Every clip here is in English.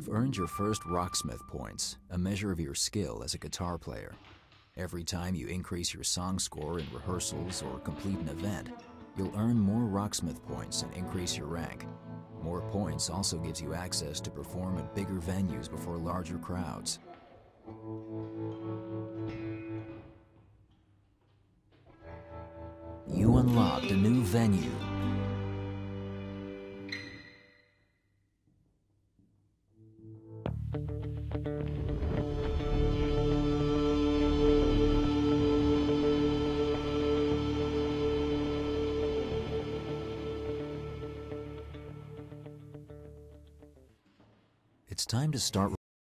You've earned your first Rocksmith points, a measure of your skill as a guitar player. Every time you increase your song score in rehearsals or complete an event, you'll earn more Rocksmith points and increase your rank. More points also gives you access to perform at bigger venues before larger crowds. You unlocked a new venue. It's time to start.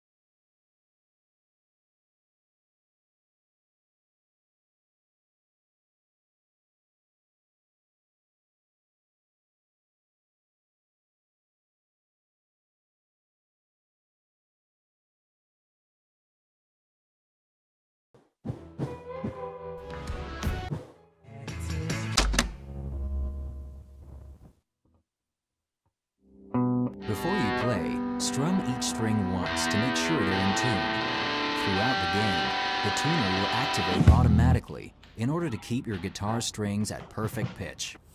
Before you play, strum each string once to make sure they're in tune. Throughout the game, the tuner will activate automatically in order to keep your guitar strings at perfect pitch.